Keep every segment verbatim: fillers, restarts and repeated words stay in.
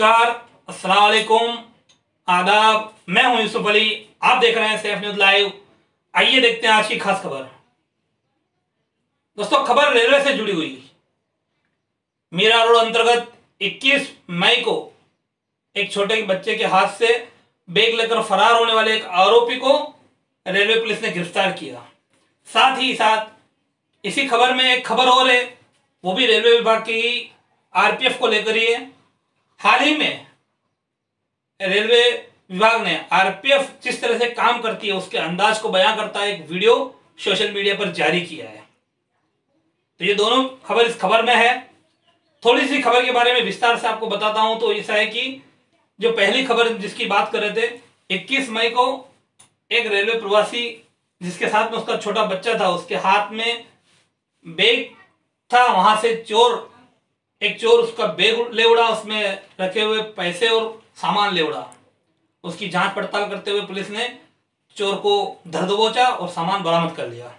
नमस्कार, अस्सलाम वालेकुम, आदाब। मैं हूं यूसुफ अली, आप देख रहे हैं सैफ न्यूज लाइव। आइए देखते हैं आज की खास खबर। दोस्तों, खबर रेलवे से जुड़ी हुई। मीरा रोड अंतर्गत इक्कीस मई को एक छोटे बच्चे के हाथ से बैग लेकर फरार होने वाले एक आरोपी को रेलवे पुलिस ने गिरफ्तार किया। साथ ही साथ इसी खबर में एक खबर और है, वो भी रेलवे विभाग की आरपीएफ को लेकर ही है। हाल ही में रेलवे विभाग ने आरपीएफ जिस तरह से काम करती है उसके अंदाज को बयां करता है एक वीडियो सोशल मीडिया पर जारी किया है। तो ये दोनों खबर इस खबर में है। थोड़ी सी खबर के बारे में विस्तार से आपको बताता हूं। तो ऐसा है कि जो पहली खबर जिसकी बात कर रहे थे, इक्कीस मई को एक रेलवे प्रवासी जिसके साथ में उसका छोटा बच्चा था, उसके हाथ में बैग था। वहां से चोर एक चोर उसका बैग ले उड़ा, उसमें रखे हुए पैसे और सामान ले उड़ा। उसकी जांच पड़ताल करते हुए पुलिस ने चोर को धर दबोचा और सामान बरामद कर लिया।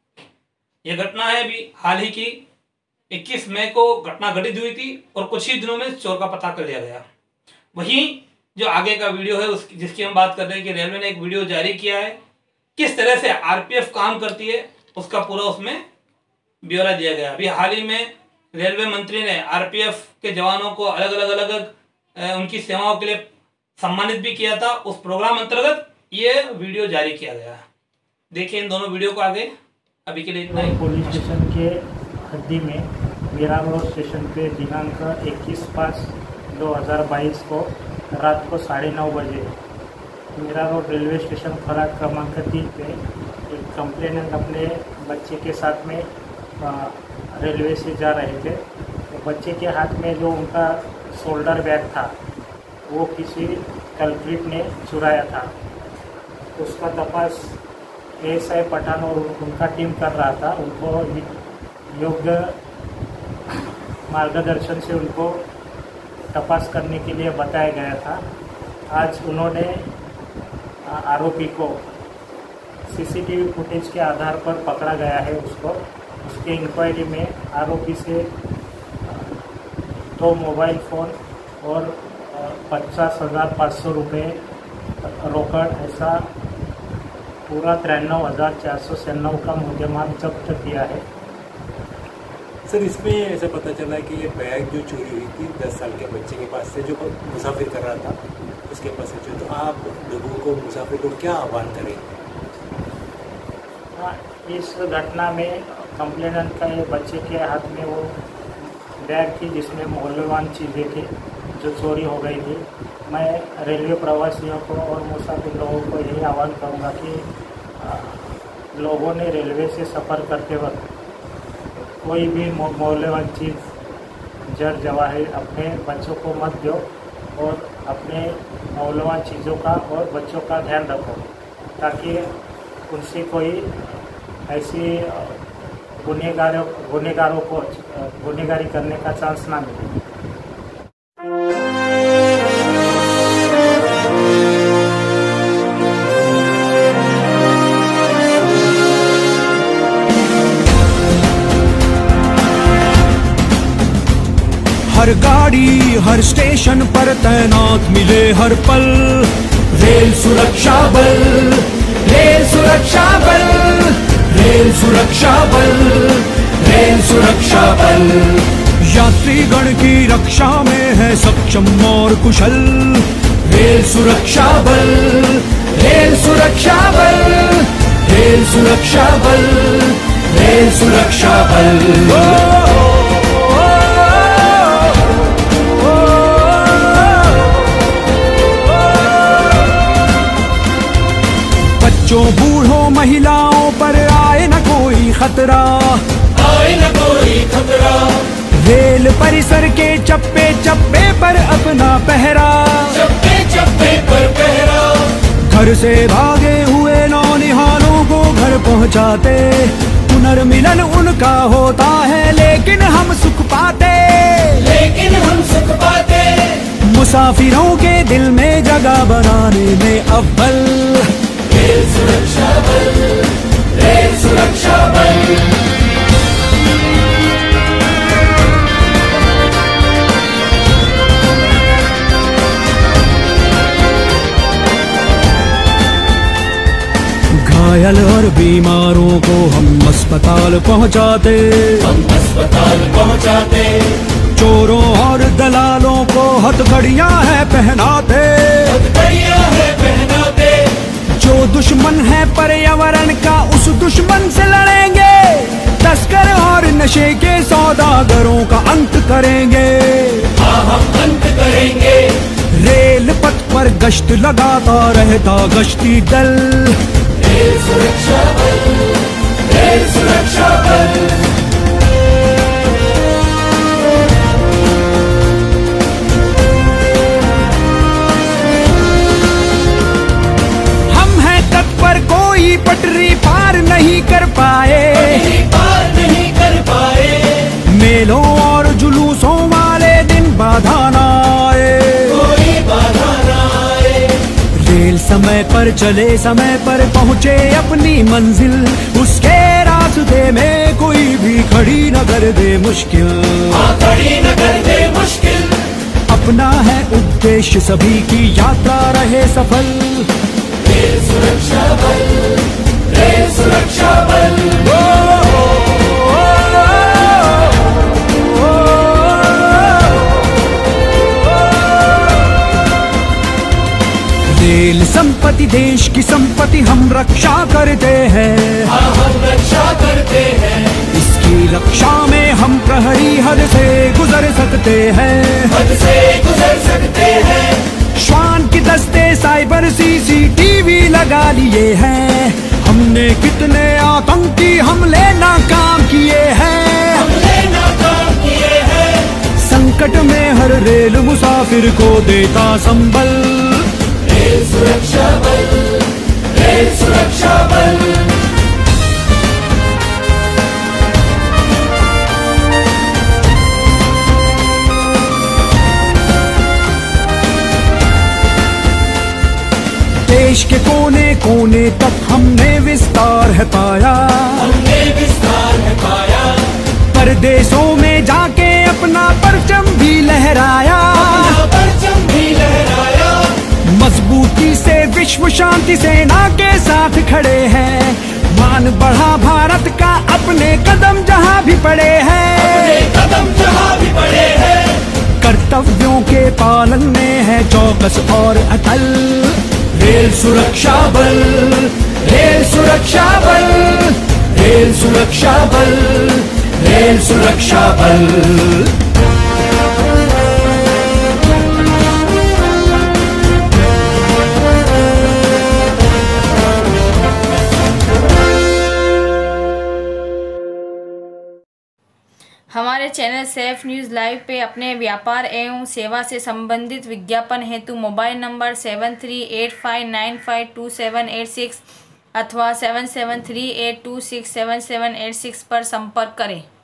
यह घटना है अभी हाल ही की, इक्कीस मई को घटना घटित हुई थी और कुछ ही दिनों में चोर का पता कर लिया गया। वहीं जो आगे का वीडियो है उसकी जिसकी हम बात कर रहे हैं कि रेलवे ने एक वीडियो जारी किया है, किस तरह से आरपीएफ काम करती है उसका पूरा उसमें ब्यौरा दिया गया। अभी हाल ही में रेलवे मंत्री ने आरपीएफ के जवानों को अलग अलग अलग अलग उनकी सेवाओं के लिए सम्मानित भी किया था। उस प्रोग्राम अंतर्गत ये वीडियो जारी किया गया। देखिए इन दोनों वीडियो को आगे। अभी के लिए इतना ही। पुलिस स्टेशन के हद्दी में मीरा रोड स्टेशन पे दिनांक इक्कीस पाँच दो हज़ार बाईस को रात को साढ़े नौ बजे मीरा रोड रेलवे स्टेशन खराब क्रमांक तीन पे एक कंप्लेनेंट अपने बच्चे के साथ में आ, रेलवे से जा रहे थे। तो बच्चे के हाथ में जो उनका शोल्डर बैग था वो किसी कल्प्रिट ने चुराया था। उसका तपास एस आई पठान और उनका टीम कर रहा था। उनको योग्य मार्गदर्शन से उनको तपास करने के लिए बताया गया था। आज उन्होंने आरोपी को सीसीटीवी फुटेज के आधार पर पकड़ा गया है। उसको उसके इंक्वायरी में आरोपी से दो मोबाइल फ़ोन और पचास हज़ार पाँच सौ रुपये रोकड़ ऐसा पूरा तिरानवे हज़ार चार सौ छियानवे का मुद्देमाल जब्त किया है। सर, इसमें ऐसा पता चला कि ये बैग जो चोरी हुई थी दस साल के बच्चे के पास से, जो मुसाफिर कर रहा था उसके पास से जो, तो आप लोगों को मुसाफिर को क्या आह्वान करेंगे? इस घटना में कंप्लेनेंट का ये बच्चे के हाथ में वो बैग थी जिसमें मूल्यवान चीज़ें थी जो चोरी हो गई थी। मैं रेलवे प्रवासियों को और मुसाफिर लोगों को यही आह्वान करूंगा कि लोगों ने रेलवे से सफ़र करते वक्त कोई भी मूल्यवान चीज़ जर जवाहिर अपने बच्चों को मत दो और अपने मूल्यवान चीज़ों का और बच्चों का ध्यान रखो ताकि उनसे कोई ऐसी गुनहगारों गुनहगारों को गुनहगारी करने का चांस ना मिले। हर गाड़ी हर स्टेशन पर तैनात मिले हर पल रेल सुरक्षा बल, रेल सुरक्षा बल, रेल सुरक्षा बल, रेल सुरक्षा बल। यात्रीगण की रक्षा में है सक्षम और कुशल रेल सुरक्षा बल, रेल सुरक्षा बल, रेल सुरक्षा बल, रेल सुरक्षा बल। बच्चों बूढ़ों महिलाओं पर आए न कोई खतरा, आए न कोई खतरा। रेल परिसर के चप्पे चप्पे पर अपना पहरा, चप्पे चप्पे पर पहरा। घर से भागे हुए नौनिहालों को घर पहुंचाते, पुनर्मिलन उनका होता है लेकिन हम सुख पाते, लेकिन हम सुख पाते। मुसाफिरों के दिल में जगह बनाने में अव्वल रेल सुरक्षा बल, रेल सुरक्षा बल। घायल और बीमारों को हम अस्पताल पहुंचाते, हम अस्पताल पहुंचाते। चोरों और दलालों को हथकड़ियां है पहनाते, हथकड़ियां है पहनाते। जो दुश्मन है पर्यावरण का उस दुश्मन से लड़ेंगे, तस्कर और नशे के सौदागरों का अंत करेंगे। हाँ हम अंत करेंगे। रेल पथ पर गश्त लगाता रहता गश्ती दल, रेल सुरक्षा बल, रेल सुरक्षा बल। हम हैं तत्पर, कोई पटरी पार नहीं कर पाए, पटरी पार नहीं कर पाए। मेलों और जुलूसों वाले दिन बाधा ना आए, कोई बाधा ना आए। रेल समय पर चले, समय पर पहुँचे अपनी मंजिल, उसके रास्ते में कोई भी खड़ी न कर दे मुश्किल। हाँ खड़ी न कर दे मुश्किल। अपना है उद्देश्य सभी की यात्रा रहे सफल, रेल सुरक्षा बल, रेल सुरक्षा बल। रेल संपत्ति देश की संपत्ति, हम रक्षा करते हैं, हाँ हम रक्षा करते हैं। इसकी रक्षा में हम प्रहरी हद से गुजर सकते हैं, हद से गुजर सकते हैं। श्वान की दस्ते साइबर सीसीटीवी लगा लिए हैं, हमने कितने आतंकी हमले नाकाम किए हैं, हमले नाकाम किए हैं। संकट में हर रेल मुसाफिर को देता संबल, रेल सुरक्षा बल, रेल सुरक्षा बल। देश के कोने कोने तक हमने विस्तार है पाया, हमने विस्तार है पाया। परदेशों में जाके अपना परचम भी लहराया, अपना परचम भी लहराया। मजबूती से विश्व शांति सेना के साथ खड़े हैं, मान बढ़ा भारत का अपने कदम जहां भी पड़े हैं, अपने कदम जहां भी पड़े हैं। कर्तव्यों के पालन में है चौकस और अटल, रेल सुरक्षा बल, रेल सुरक्षा बल, रेल सुरक्षा बल, रेल सुरक्षा बल। हमारे चैनल सेफ न्यूज़ लाइव पे अपने व्यापार एवं सेवा से संबंधित विज्ञापन हेतु mobile number seven three eight five nine five two seven eight six अथवा seven seven three eight two six seven seven eight six पर संपर्क करें।